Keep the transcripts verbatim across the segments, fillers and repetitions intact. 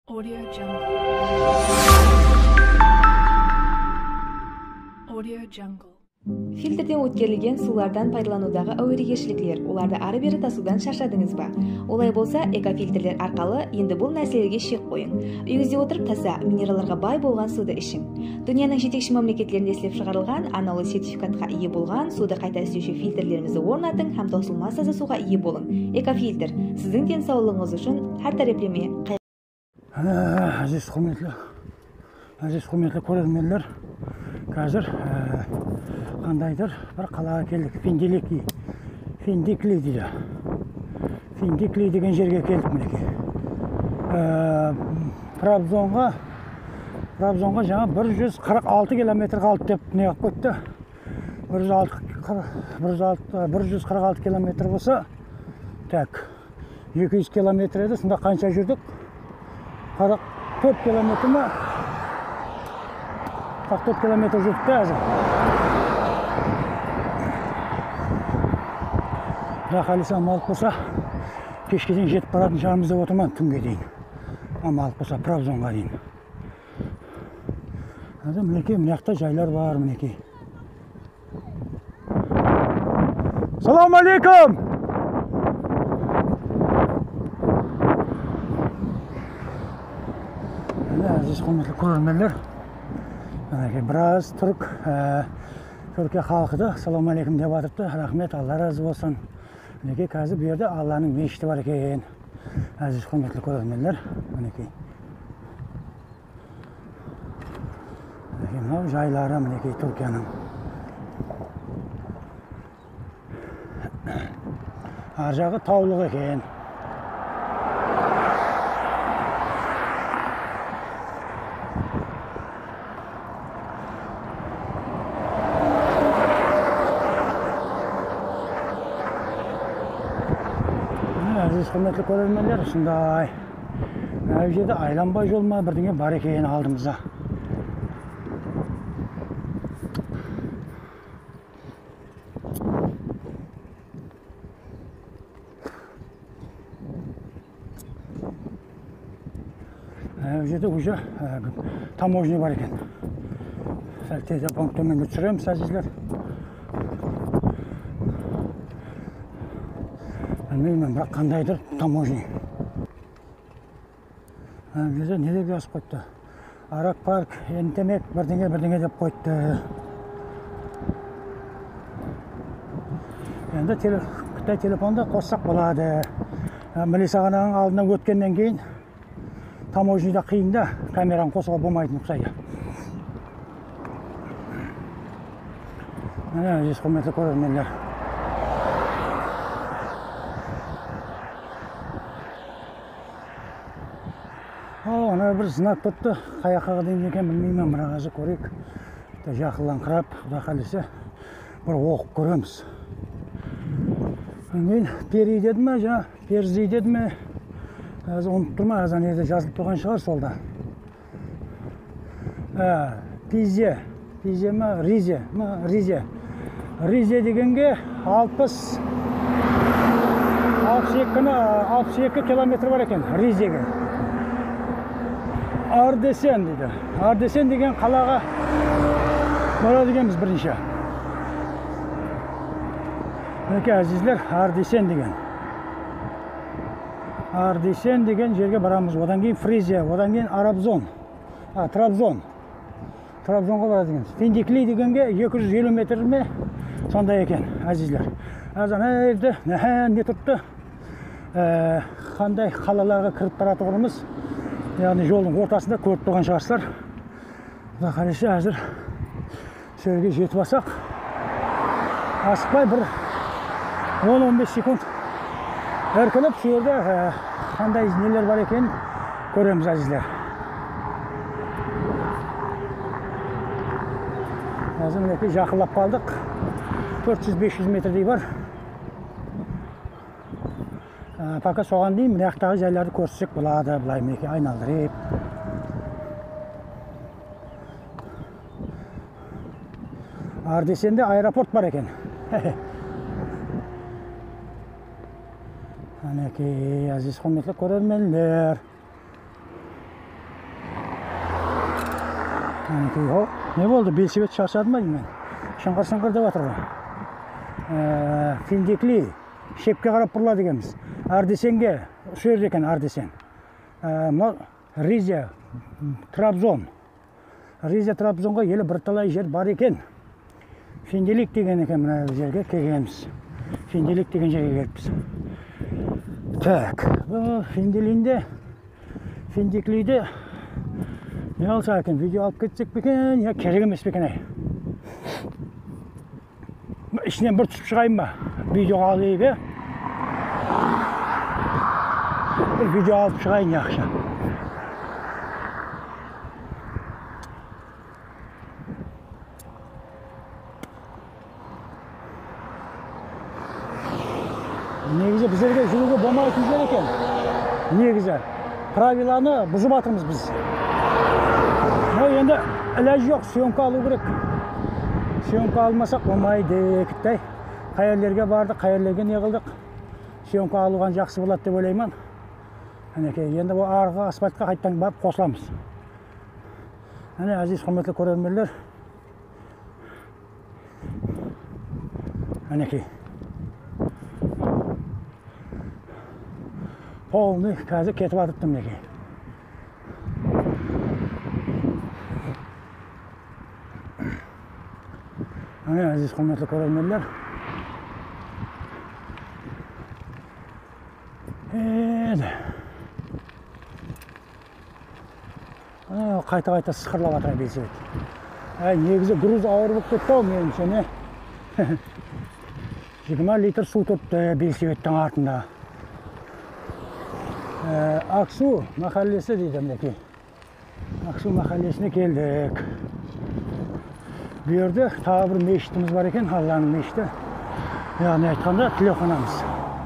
Audio Jungle. Audio Jungle. Filtrden өткөрүлгөн суулардан пайдалануудагы абийиргечиликтер. Уларды ары бери тасуудан шаршадыңызбы? Олай болса, экофильтрлер аркылуу энди бул нерселерге шек коюң. Үйүңүздө отуруп таза, минералдарга бай болгон сууда ичиң. Дүйнөнүн жетекчи мамлекеттеринде иштеп чыгарылган аналог сертификатка ээ болгон сууду кайта иштөөчү фильтрлерибизди орнатың һәм тосулмас таза сууга ээ болуң. Экофильтр сиздин ден соолугуңуз үчүн ар тараптуу. Aziz hürmetli, aziz hürmetli ko'rarmanlar, hozir qandaydir bir qalaga keldik. Findikli, Findikli deydi. Findikli degan yerga keldik meniki. Trabzonga, Trabzonga жаңа bir yuz qirq olti kilometr qoldi deb ne qilib qo'ydi. bir yuz qirq olti kilometr bo'lsa, tak ikki yuz kilometr edi. Shunda qancha yurdik? qirq to'rt kilometr mi? qirq to'rt kilometr yuribdi hozir. Xudo xolisa amal qilsa, kechga дейін жетib borатын шығармыз деп отырмын, tunga дейін. Amal qilsa Trabzonga дейін. Hozir meniki bu yoqda joylar bor meniki. Assalomu alaykum. Aziz hurmatli ko'rarmanlar, mana biroz turk Turkiya xalqida assalomu alaykum deb o'tiribdi. Rahmat, Alloh rozi bo'lsin. Meniki hozir bu yerda Allohning meshiti bor ekan. Aziz hurmatli ko'rarmanlar, meniki. Mana joylari meniki Turkiyaning. Har jog'i tog'liq ekan. Aziz hurmatli ko'rarmanlar, shunday. Mana bu yerda aylanma yo'lma birdenga bor ekan oldimizda. Bu yerda уже tamoyni bor ekan. Sal tezda punktdan o'chiramiz azizlar. Bilmeyim, bırak qandaydır tamoyni. Bu yerda ne deb yozib qo'yibdi? Arak Park, Entemek birdenga birdenga deb qo'yibdi. Endi Xitoy telefonda qo'shsak bo'ladi. Milisaxonaning oldidan o'tgandan keyin tamoynida qiyinda kamerani qo'shib bo'lmaydi o'xshaydi. Mana aziz hurmatli ko'rarmanlar. Ana bir znak tuttu. Qayoqqa deydi ekan bilmayman, mana hozir ko'raylik. Yaqinlanqirab, xudo xolisa bir o'qib ko'ramiz. Men peri dedimi, jo, perzi dedimi? Hozir unutib turman, hozir yerda yozilib turgan шығар solda. Ha, Pize, Pizemi, Rize, mi Rize. Rize deganga oltmish oltmish ikki kilometr bor ekan Rizega. Ardesen dedi. Ardesen degan qalaga boradiganmiz birinchi. Meniki azizlar, Ardesen degan. Ardesen degan yerga boramiz. Odan keyin Friziya, odan keyin Arabzon. Ha, Trabzon. Trabzonga boradiganmiz. Findikli deganga ikki yuz ellik metrmi? Sonday ekan azizlar. Hozir nerda? Ne turibdi? Qanday qalalarga kirib boradiganimiz? Yani yolun ortasında ko'rib turgan шығарсызlar. Xudo xolisa hozir shu yerga yetib olsak, asıqmay bir o'n o'n besh sekund erkinib shu yerda qanday neler bor ekan ko'ramiz azizlar. Hozir meniki yaqinlab qoldik. to'rt yuz besh yuz metrday bor. Fakat soğan değil mi? Ne yoqdagi joylarni ko'rsatsak bo'ladi, bulay meniki aylantirib. Ardesende aeroport bor ekan. Manaki aziz hurmatli ko'rarmanlar. Aneki o. Ne oldu? Belçebet şaşadı mı ben? Şangır şangır da batırdı. Ee, Findikli, Şepke qarap bұрылады екенбіз. Ардесенге, şu yerде екен Ардесен. Ee, Rize, Trabzon. Rize, Trabzonға елі бірталай жер бар екен. Финделик деген екен мына жерге келгенбіз. Финделик деген жерге келіппіз. Так, bu Findelinde, Findiklide ne olsa eкен, video alıp gitsek beken, ya kerek емес beken ay. İçinden bir tutup çıkayım mı? Video alayım be. Bir video alıp çıkayım yaxşı. Негізі біздерге жүруге болмайтын жер екен. Негізі правиланы бұзып жатырмыз біз. Но енді ілаж жоқ, съемка алу керек. Съемка алмасақ болмайды кіттай. Қай жерлерге бардық, қай жерлерге не қылдық. Съемка алуған жақсы болады деп ойлаймын. Әнекей, енді бұл арғы асфальтқа қайттан барып қосыламыз. Әне, әзиз құрметті көрермендер. Әнекей. Polni қазір кетіп атыпты мінекей. Әне, әзиз құрметті көрермендер. Еді. Қайта-қайта сықырлап атыр Белсебет. Негізі груз ауыр болып кетті ау меніңше, не? жиырма литр су тұрыпты Белсебеттің артында. Аксу mahallesi дейді мінекей. Аксу mahallesine келдік. Bu yerде тағы бір мешітіміз бар екен, Алланың мешіті. Яғни айтқанда тілеуханамыз.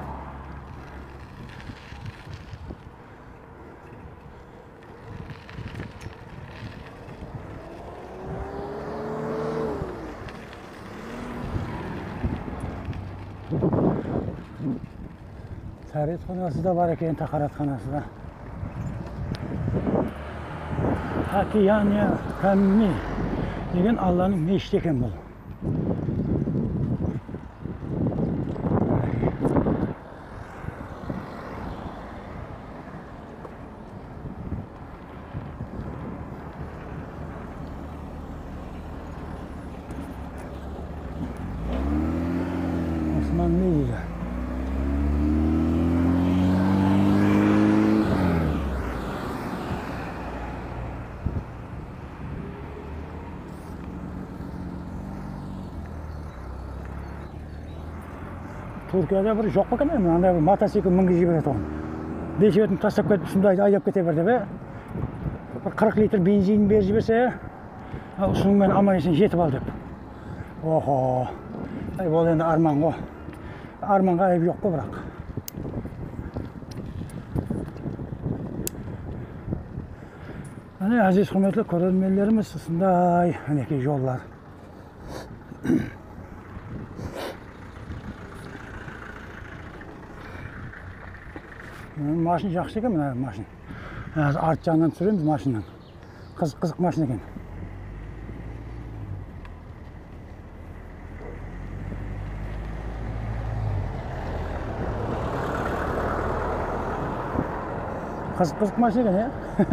Тәретханасы да бар екен, тақаратханасы да. Хакияния Камми деген Алланың мешіті екен бұл. Osman ne güzel. Türkiye'de bir жоқ екен, андай бір мотоцикл мінгізіп жібереді оған. Белсебетін тастап кетіп, ұсынды айдап кете берді бе. Bir қырық литр бензин беріп жіберсе, ұсынымен аман есен жетіп ал деп. Охо. Ол енді арман ғой. Арманға айып жоқ қой бірақ. Әне, әзиз құрметті көрермендеріміз, осындай әнекей жоллар. Машин жақсы екен, мына машин. Арт жағынан түсіреміз машиннан. Қызық-қызық машин екен. Қызық-қызық машин екен,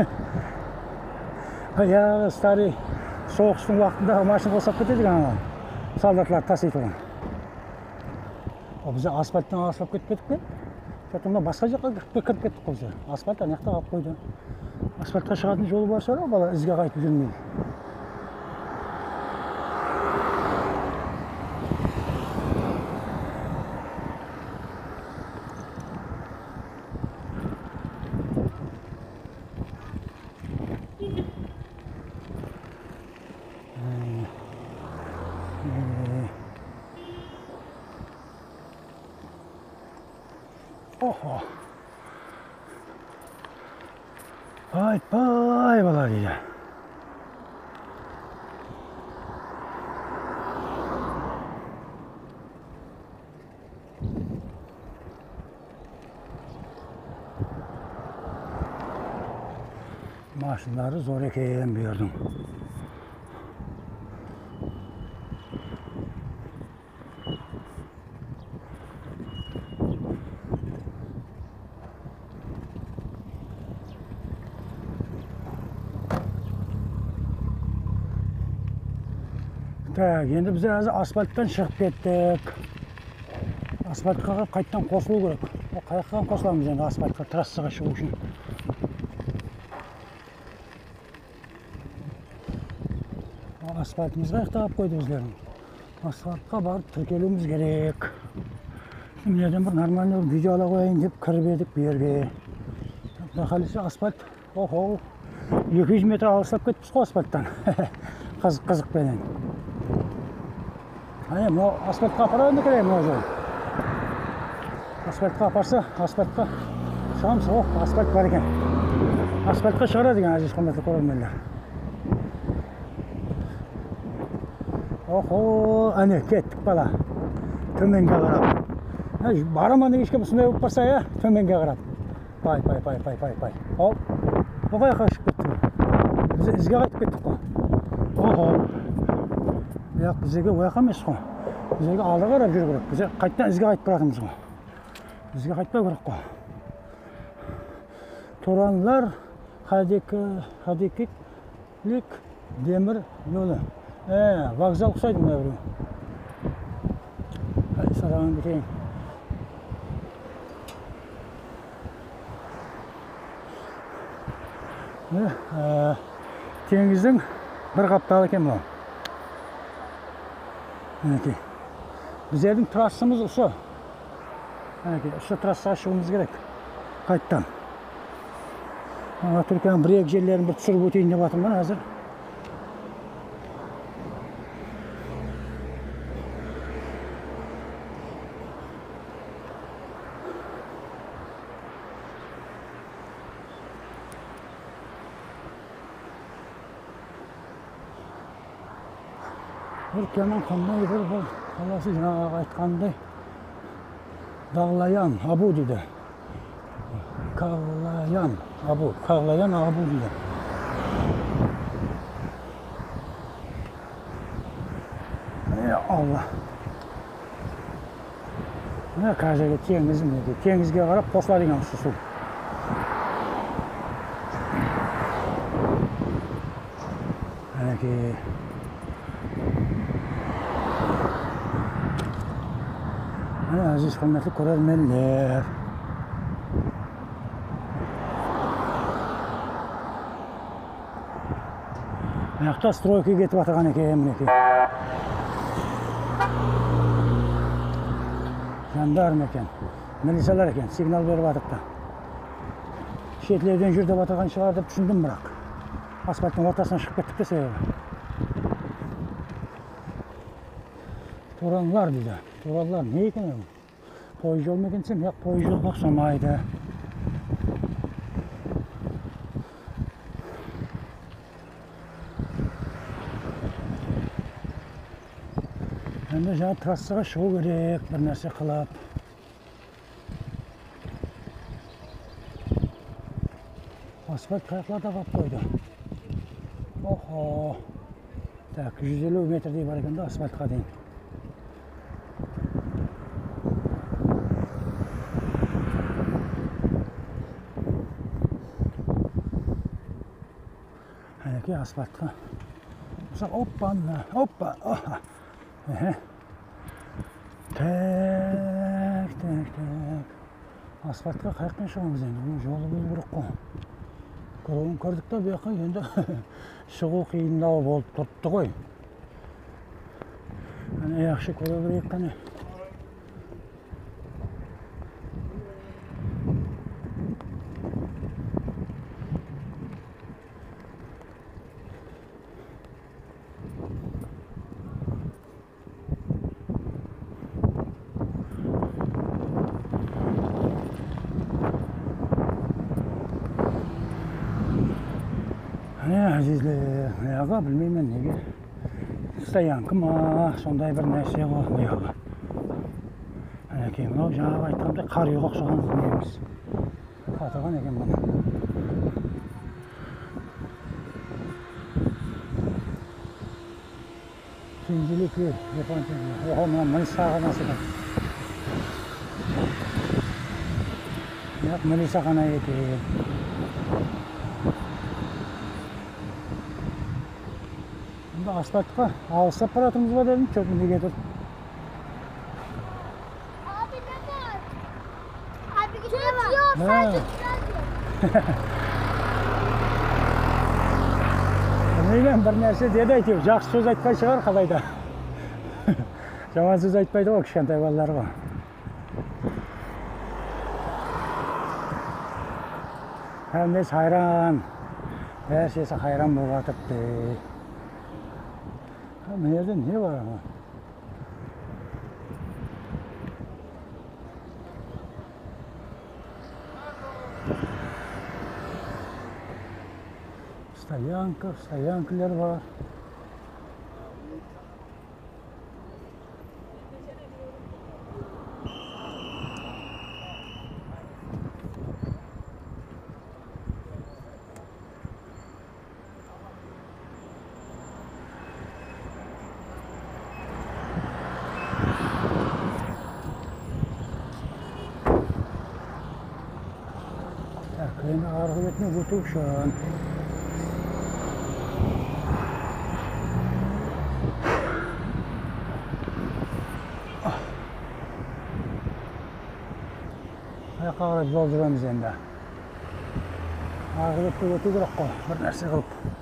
е? Я старый соғыстың уақытында машин қосап кетеді екен, солдатлар тасиды оған. Біз асфальттан асфальт кетіп кетіп пе? Сонда басқа жаққа кіріп кеттік қой. Асфальт ана жақта қалып қойды. Асфальтқа шығатын жолы бар шығар, бала ізге қайтып жүрмейді. Oho. Vay vay bala дейді. Maşınları zor ekeyen bir yerдің. Так, енді біз әзір асфальттан шығып кеттік. Асфальтқа қайттан қосылу керек. Қаяқтан қосыламыз енді асфальтқа, трассаға шығу үшін. Асфальтымызға аяқтап қойды біздердің. Асфальтқа барып тіркелуіміз керек. Менеден бір нормальный видео ала қойайын деп кіріп едік берге. Қалысы асфальт, охо, екі жүз метр алыстап кетіппіз қой асфальттан. Қызық-қызық бенен. Әне, мұ асфальтқа апарайын керей мұ жол. Асфальтқа апарса, асфальтқа шығамыз, о, асфальт бар екен. Асфальтқа шығарады екен, әзіз құрметті көрермендер. Охо, әне, кеттік бала. Төменге қарап. Бараман ешкім ұсынай өп барса, я, төменге қарап. Пай, пай, пай, пай, пай, пай. Ол, бұға қашып кеттік. Біз ізге қайтып кеттік қой. Охо. Яқ, бізге ояқ емес қой. Бізге алды қарап жүр керек. Біз қайттан ізге қайтып баратымыз қой. Бізге қайтпай керек қой. Туранлар, Хадекеклік, Демір жолы. Ә, вокзал құсайды мұна біреу. Сараған кетейін. Теңіздің бір қапталы екен бұл. Біздердің трассымыз ұсы. Ұсы трассаға шығуымыз керек. Қайттан. Түркияның бір-екі жерлерін бір түсіріп өтейін деп атырмын әзір. Түркияның қандай бір бұл қаласы жаңағы айтқандай Дағлаян Абу дейді. Қағлаян Абу, Қағлаян Абу дейді. Ей Алла. Міне қазіргі теңіз мінеке. Теңізге қарап қосылады екен осы су. Мінеке. Әзіз құрметті көрермендер. Аяқта стройка кетіп атырған екен мінеке. Жандарм екен, милициялар екен, сигнал беріп атыпты. Шетлерден жүр деп атырған шығар деп түсіндім бірақ. Асфальттың ортасынан шығып кеттік те себебі. Туранлар дейді. Туранлар не екен ол? Пойыз жол ма екенсем, яқ пойыз жол ұқсамайды. Енді жаңа трассаға шығу керек, бір нәрсе қылып. Асфальт қаяқларда қап қойды. Охо. Так, жүз елу метрдей бар екен де асфальтқа дейін. Әнеке асфальтқа. Оппа, оппа, оппа. Так, так, так. Асфальтқа қаяқтан шығамыз енді, бұл жолы бұл бұрық қой. Көрігін көрдік та бұяққа енді шығу қиындау болып тұртты ғой. Әне яқшы көре берейік қане. Әзізлер, аяға білмеймін неге. Стоянка ма, сондай бір нәрсе ғой бұяға. Әнекей, мынау жаңағы айтқандай қар үйге ұқсаған неміз. Қатырған екен бұны. Кенжелік ел, Япон кенжелік. Оға мына міліс сағанасы екен. Міліс сағана екен. asfaltқа алыстап бара жатырмыз ба дедім, чөп неге тұр. Abi ne var? Abi gidiyor. Sadece Bilmеймін, бір нәрсе деді әйтеуір, жақсы сөз айтпай шығар қалайда. Жаман сөз айтпайды ғой, кішкентай балалар ғой. Әмес хайран, әрсесі хайран болып атыпты. Мына жерде не бар ama? Стоянка, стоянкалар var. Так, yine arka betine götürüp şu an. Ayakkabıları dolduramız endi. Arka betine götürüp bir narsa kılıp.